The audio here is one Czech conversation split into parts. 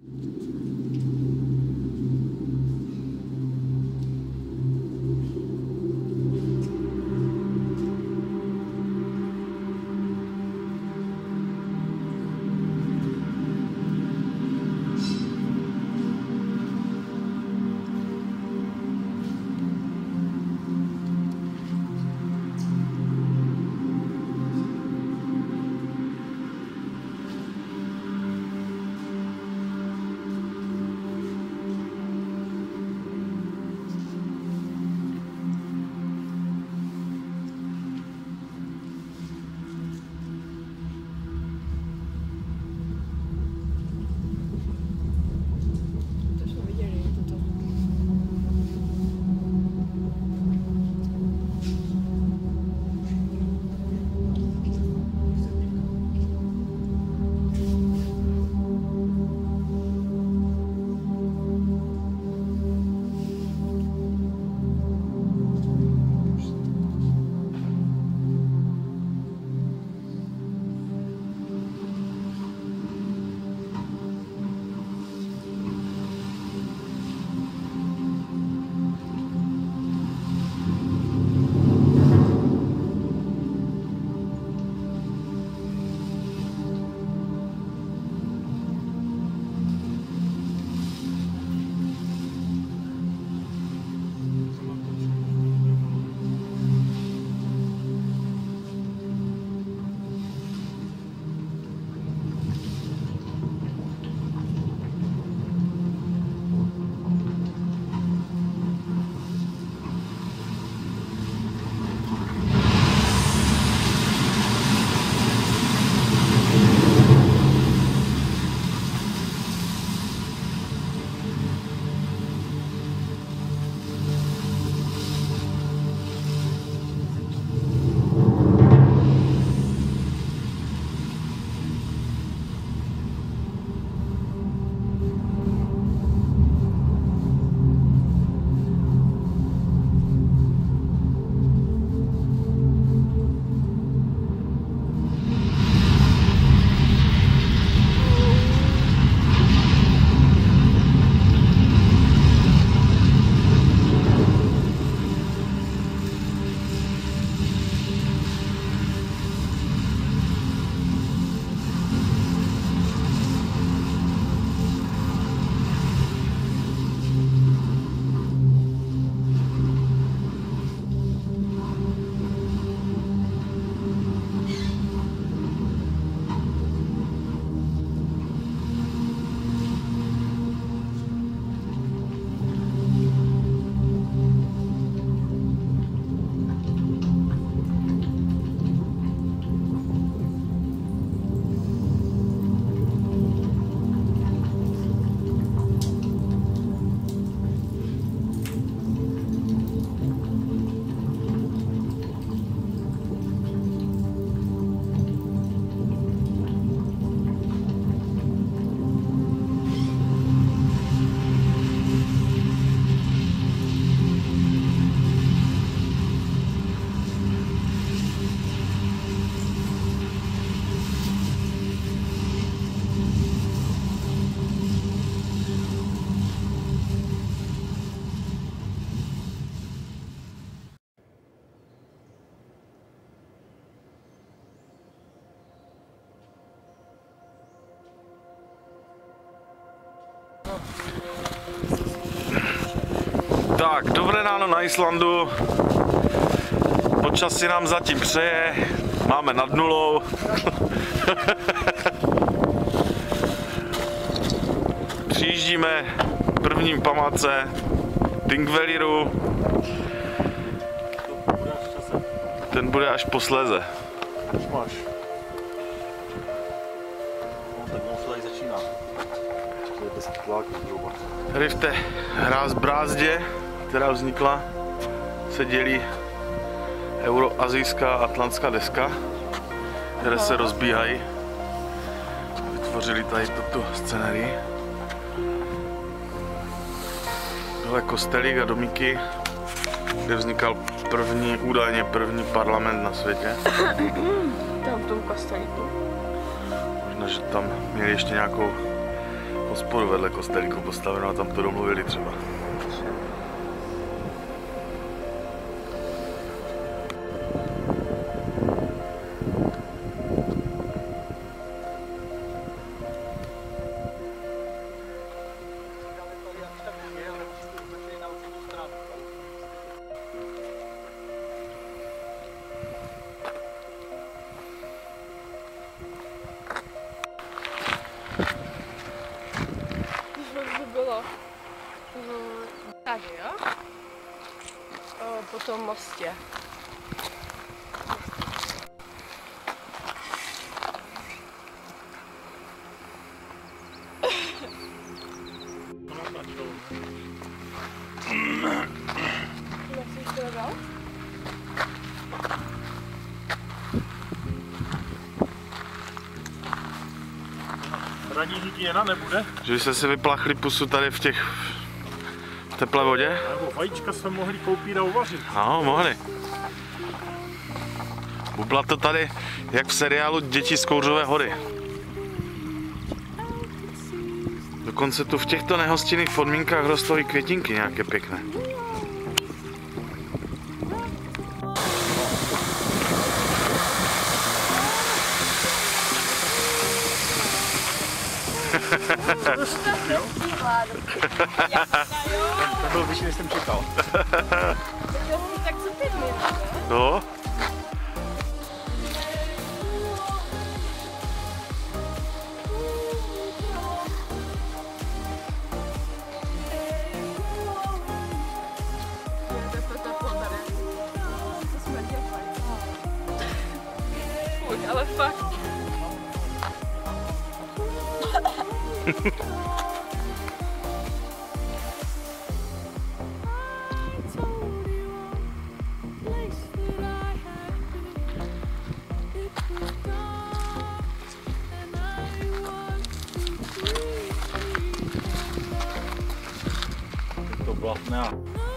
Tak, dobré ráno na Islandu. Počasí nám zatím přeje, máme nad nulou. Přijíždíme k prvním památce Thingvelliru. Ten bude až posléze. Máš. No, tak on se tady začíná. To je bez tláku zhruba. Tady v té brázdě, která vznikla, se dělí euroazijská a atlantská deska, které se rozbíhají. Vytvořili tady tuto scenérii. Tohle kostelík a domíky, kde vznikal údajně první parlament na světě. Tam v tom kostelíku. Možná, že tam měli ještě nějakou hospodu vedle kostelíku postaveno a tam to domluvili třeba. Bylo tady, jo? Po tom mostě. Ranní hygiena nebude? Že byste si vypláchli pusu tady v těch teplé vodě? Nebo vajíčka jsme mohli koupit a uvařit. Ano, mohli. Bubla to tady, jak v seriálu Děti z Kouřové hory. Dokonce tu v těchto nehostinných podmínkách rostou i květinky nějaké pěkné. To byl vyšší, než jsem čekal. Tak co ty měl, No. ale fakt. To blatné.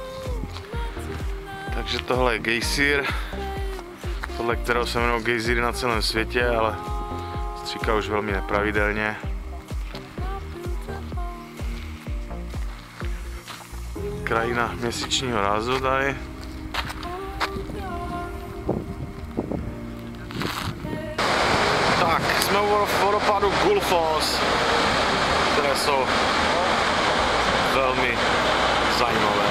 Takže tohle je gejsír, podle kterého se jmenují gejsíry na celém světě, ale stříká už velmi nepravidelně. Krajina měsíčního rázu tady. Tak, jsme u vodopádu Gullfoss, které jsou velmi zajímavé.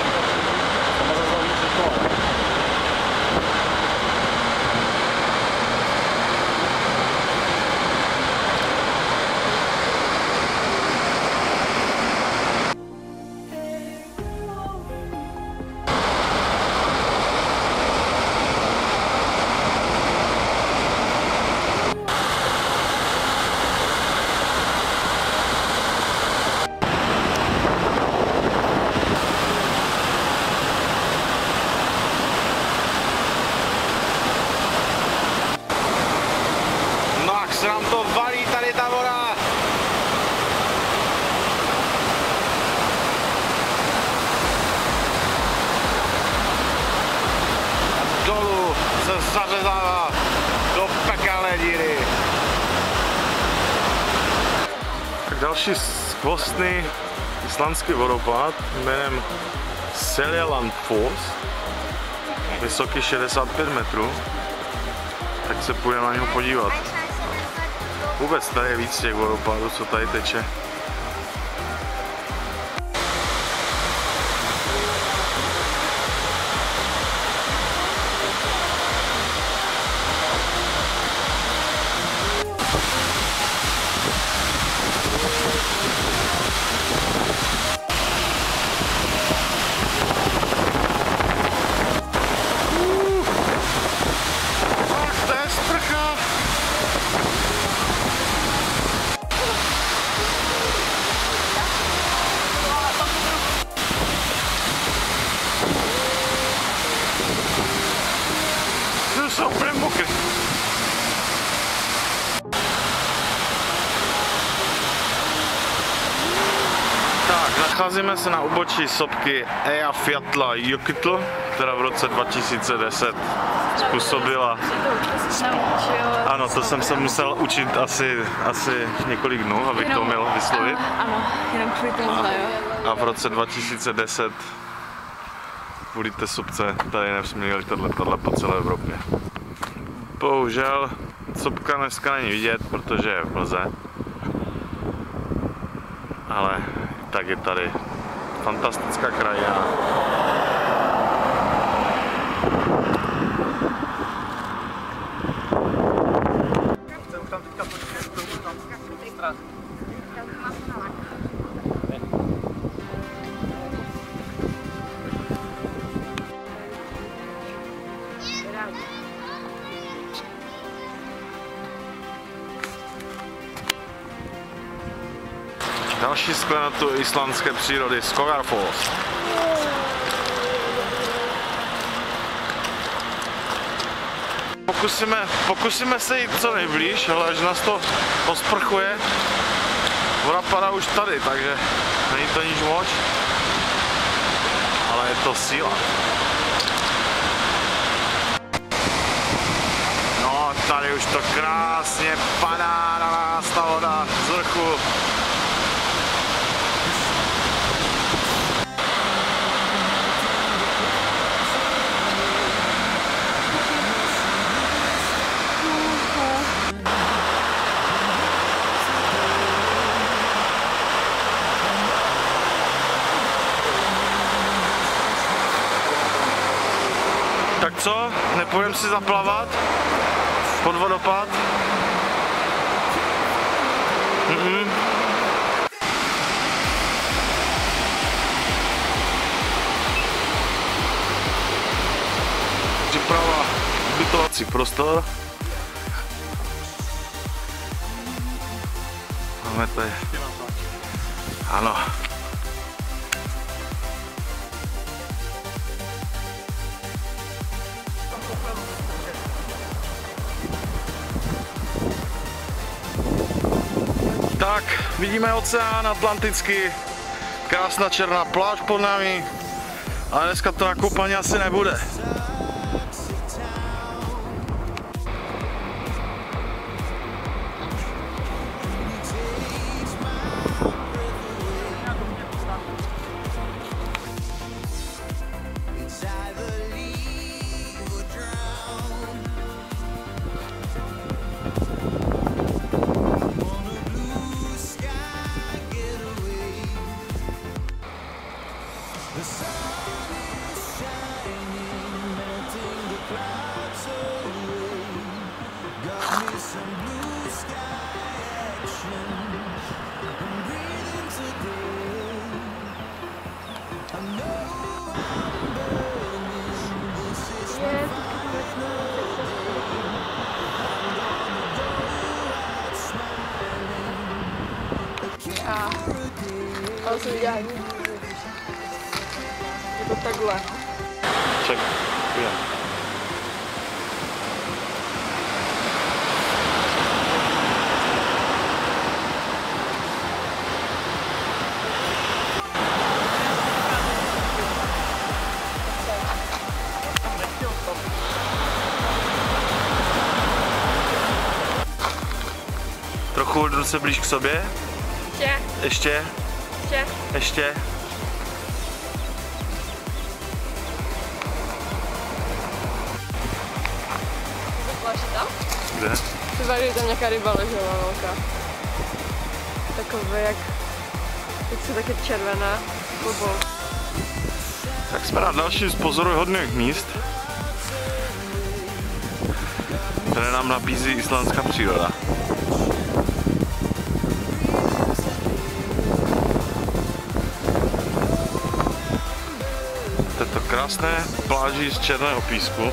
Se nám to valí tady ta voda. Dolů se zařezává do pekelné díry. Tak další skvostný islandský vodopád jménem Seljaland Falls, vysoký 65 metrů, tak se půjdeme na něho podívat. Vůbec tady je víc těch vodopádů, co tady teče. To je sprcha! Jsou úplně mokrý. Tak, nacházíme se na úbočí sopky Eyjafjallajökull, která v roce 2010 způsobila. Ano, to jsem se musel učit asi několik dnů, abych to uměl vyslovit. Ano, jenom kvůli tomuhle, jo. A v roce 2010 kvůli té sopce tady nesměli letět letadla po celé Evropě. Bohužel sopka dneska není vidět, protože je v mlze. Ale tak je tady fantastická krajina. Tam teďka počkej, tam stran. Další sklenatu islandské přírody, Skógarfoss. Pokusíme se jít co nejblíž, ale až nás to osprchuje, voda padá už tady, takže není to nic moc, ale je to síla. No, tady už to krásně padá na nás ta voda z vrchu. Tak co? Nepůjdeme si zaplavat? Pod vodopád? Připrava ubytovací prostor. Máme tady. Ano. Tak, vidíme oceán Atlantický, krásná černá pláž pod námi, ale dneska to na koupání asi nebude. Ale se udělá. Je to takhle. Ček, je. Trochu se blíž k sobě. Ještě. Ještě. Pláž tam? Kde? Třeba je tam nějaká ryba ležela velká. Takové jak se taky červená. Bobol. Tak jsme na další z pozoruhodných míst, které nám nabízí islandská příroda. Této krásné pláži z černého písku.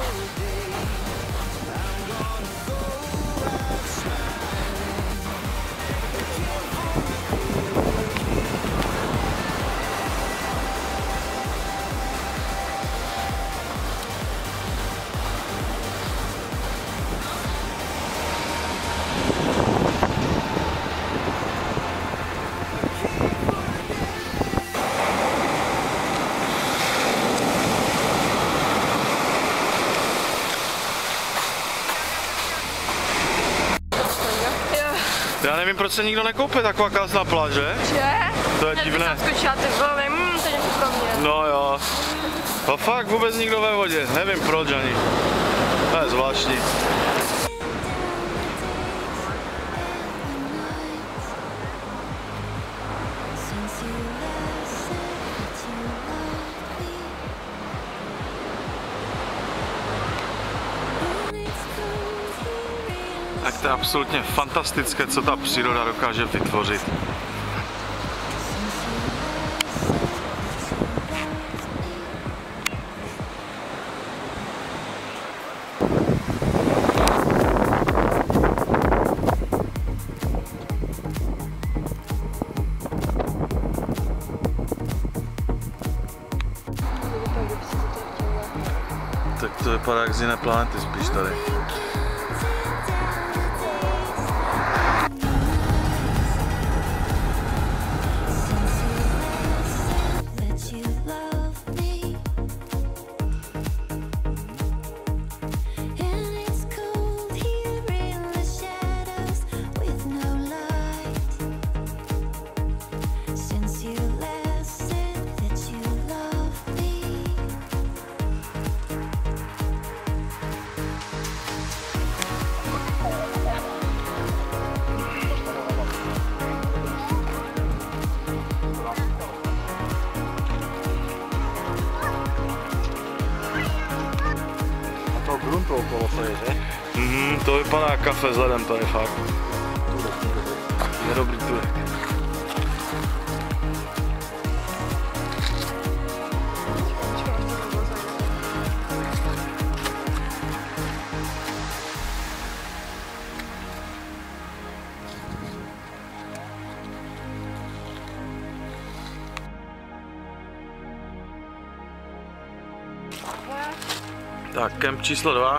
Já nevím, proč se nikdo nekoupí taková krásná pláž, že? Že? To je divné. Já skočila, ty vole, to je něco pro mě. No jo. A fakt vůbec nikdo ve vodě, nevím proč ani. To je zvláštní. Tak to je absolutně fantastické, co ta příroda dokáže vytvořit. Tak to vypadá jak z jiné planety spíš tady. Gruntu okolo to je, že? To vypadá jak kafe vzhledem tady fakt. Je dobrý turek. Tak, kemp číslo 2.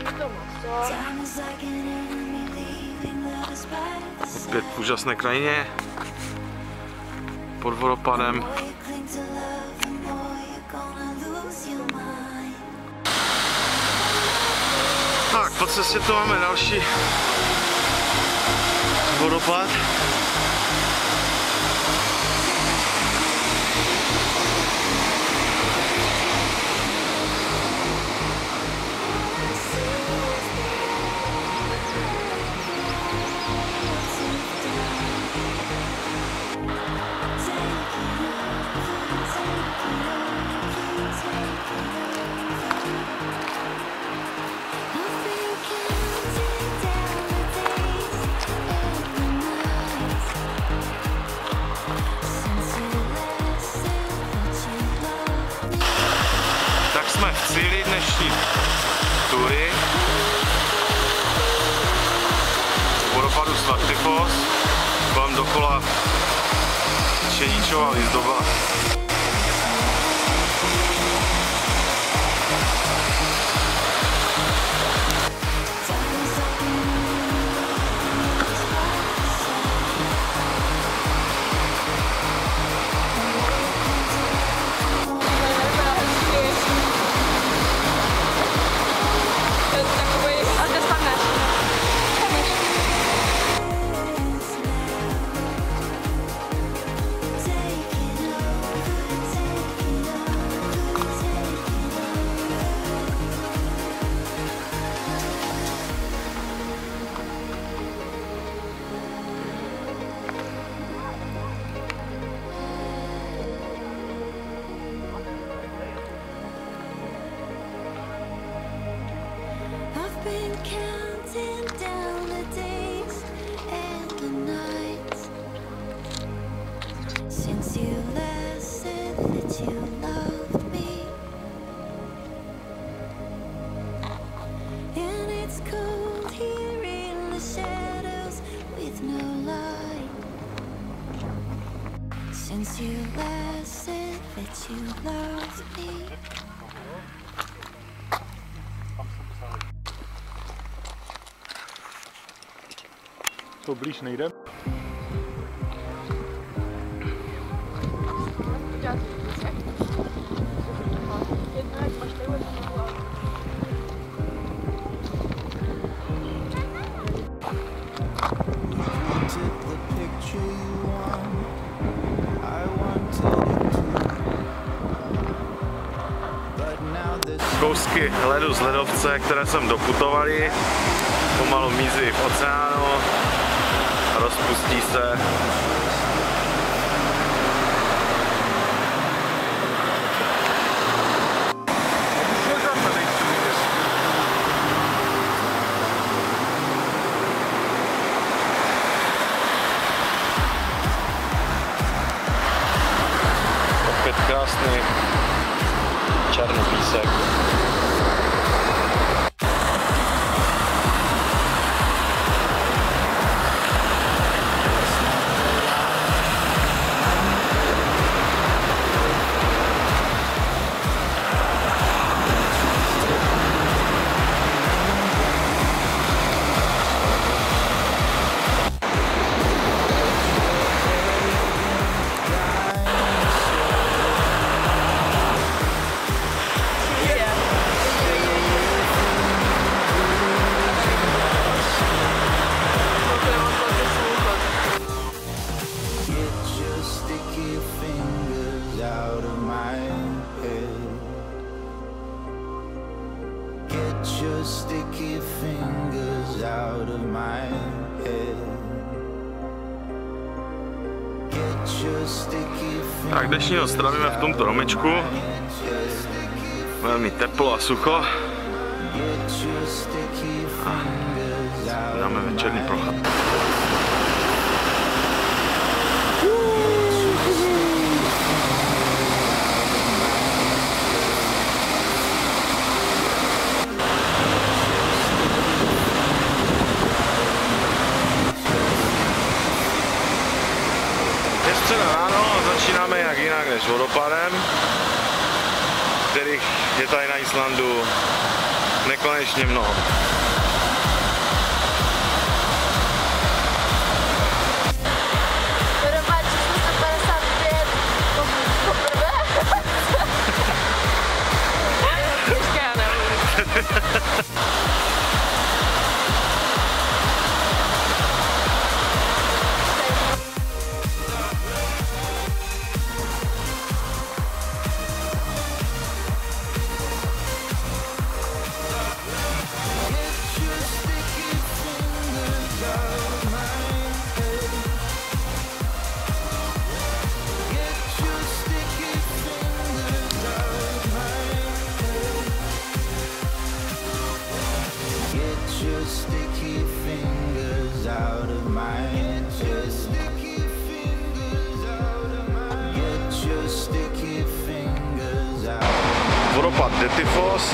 Opět v úžasné krajině. Pod vodopádem. Tak, po cestě tu máme další vodopád. Jsme v cíli dnešní tury vodopádu Svartifos, kolem dokola Čedičova výzdoba. Since you last said that you loved me. To blíž nejde. kousky ledu z ledovce, které sem doputovaly, pomalu mizí v oceánu a rozpustí se. Opět krásný černý písek. Sticky fingers out of my head. Get your sticky Tak dnešního stravíme v tomto domečku. Velmi teplo a sucho. A dáme večerní procházku. Středa ráno a začínáme jak jinak než vodopádem, kterých je tady na Islandu nekonečně mnoho. Vodopád 455 poprvé. Ještě já nevím. sticky fingers out of my head. Your sticky fingers out of my head. Get your sticky fingers out. Vodopád Dettifoss,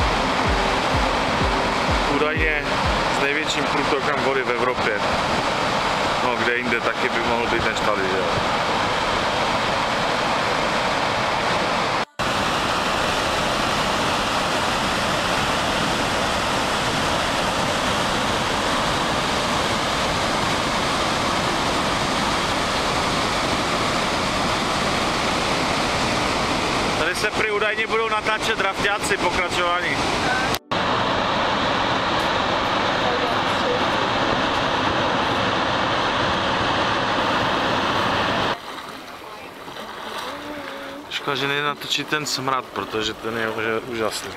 údajně s největším průtokem vody v Evropě. No, kde jinde taky by mohl být než tady, že jo? Tady se prý údajně budou natáčet drafťáci pokračování. Škoda, že nejde natočit ten smrad, protože ten je úžasný.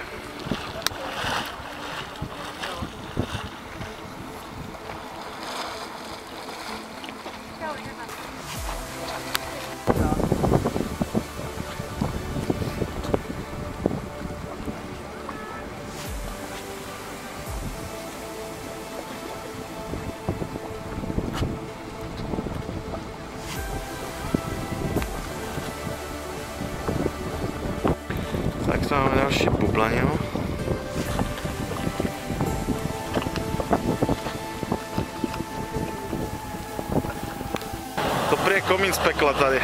Tak to máme další bublaninu. To prý je komín z pekla tady.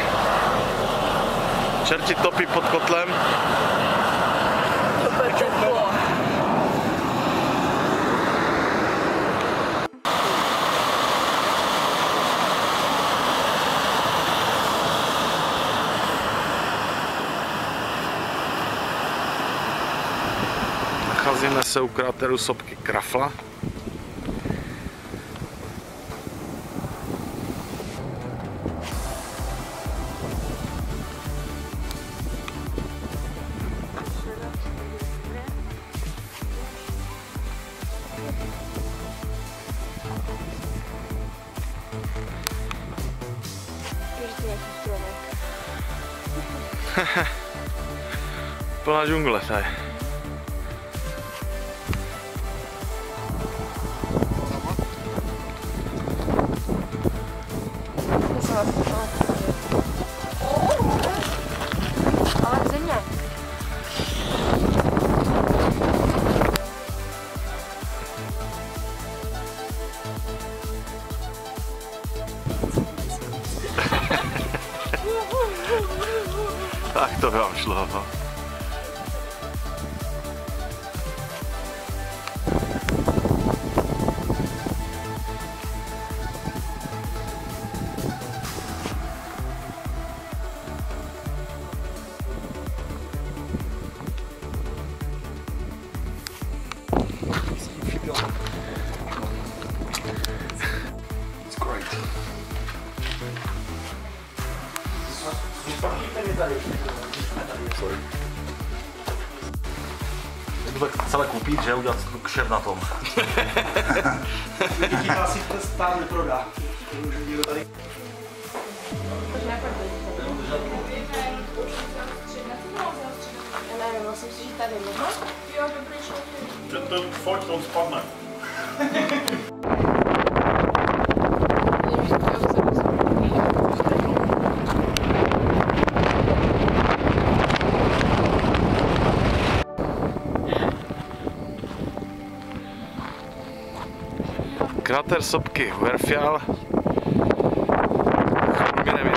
Čerti topí pod kotlem. Nacházíme se u kráteru sopky Krafla. Plná džungle tady. Ale země. Tak to vám šlo. It's great. Sorry. Jdu tak celé koupit, že udělat kšef na tom. Ti asi ten stát neprodá. Já nevím, myslím si, že tady možná. To fakt to spadne. Kráter sopky Verfjall. My nevím.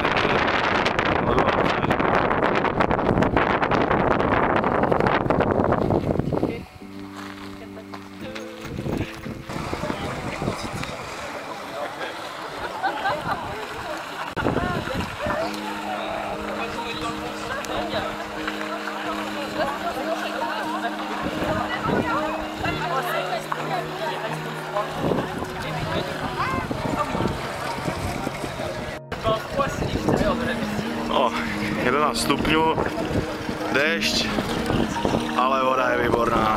O, 11 stupňů, déšť, ale voda je výborná.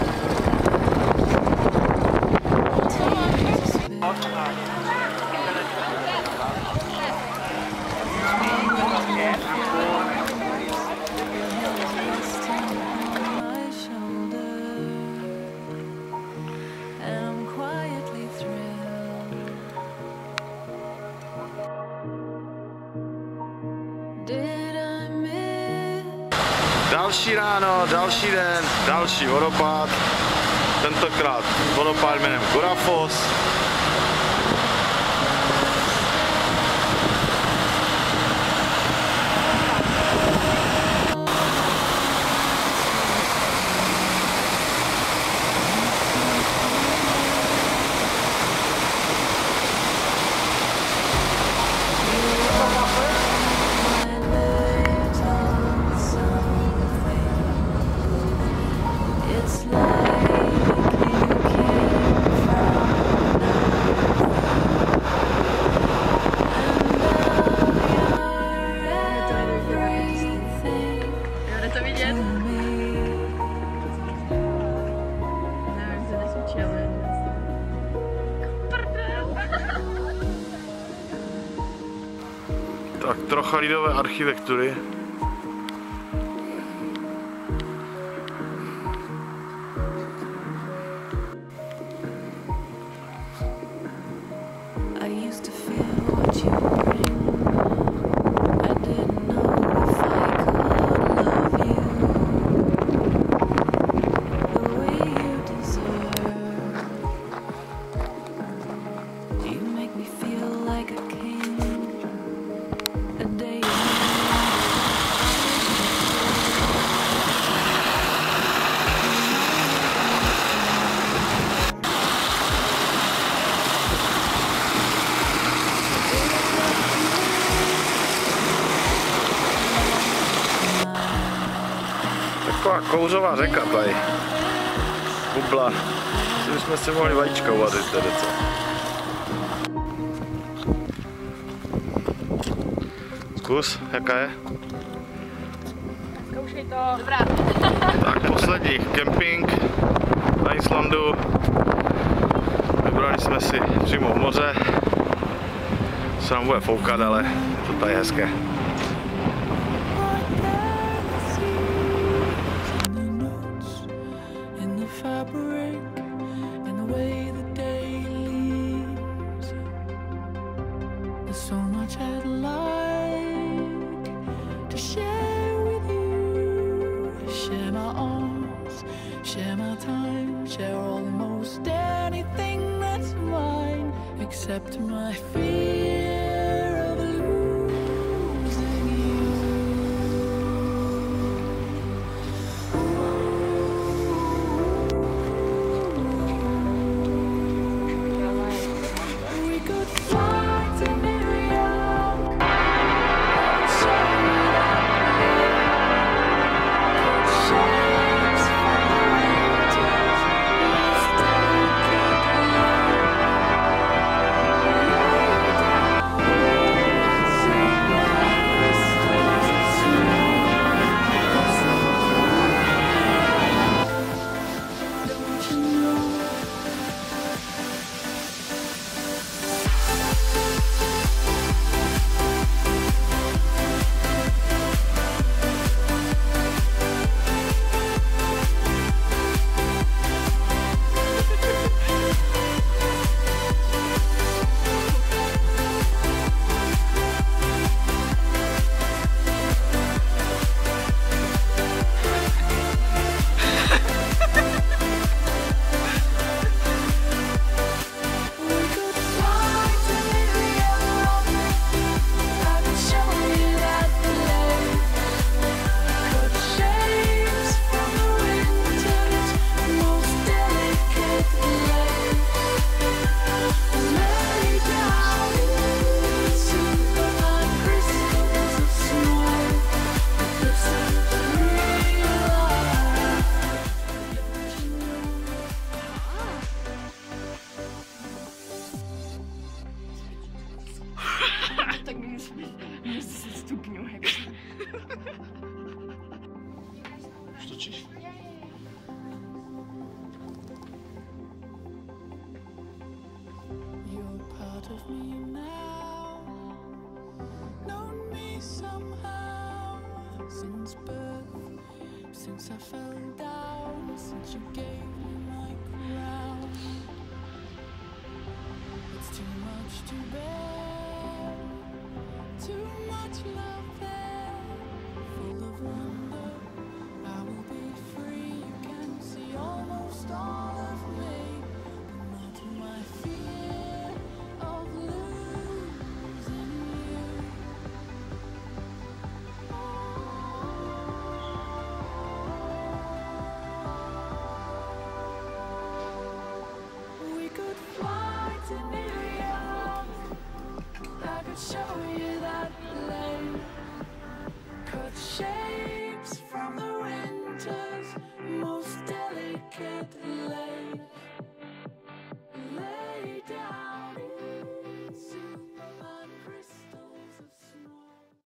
my shoulder, and I'm quietly thrilled. Did I miss? Další ráno, další den, další vodopád. Tentokrát vodopád jménem Gorafoss. It's like you came from Jde to vidět? me. Nevím, to nesvědčili. Tak trocha lidové architektury. I used to feel what you bring. I didn't know if I could love you the way you deserve. You make me feel like a king. A day Taková kouřová řeka tady. Bubla. Myslím, že jsme si mohli vajíčka uvařit tady, co? Zkus, jaká je? Zkoušej to. Dobrá. Tak poslední kemping na Islandu. Vybrali jsme si přímo moře. Se nám bude foukat, ale to tady je hezké. So much I'd like to share with you. Share my arms, share my time, share almost anything that's mine, except my fear of losing you. We could fly to New York, shapes from the winters, don't you know? Tak mi se stupňu, jak Už točíš? You're part of me now, known me somehow since birth, since I fell down, since you gave me my crown. It's too much to bear.